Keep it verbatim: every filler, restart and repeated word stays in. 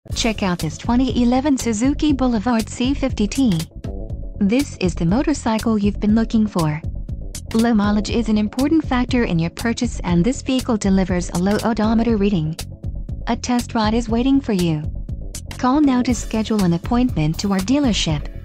Check out this twenty eleven Suzuki Boulevard C fifty T. This is the motorcycle you've been looking for. Low mileage is an important factor in your purchase, and this vehicle delivers a low odometer reading. A test ride is waiting for you. Call now to schedule an appointment to our dealership.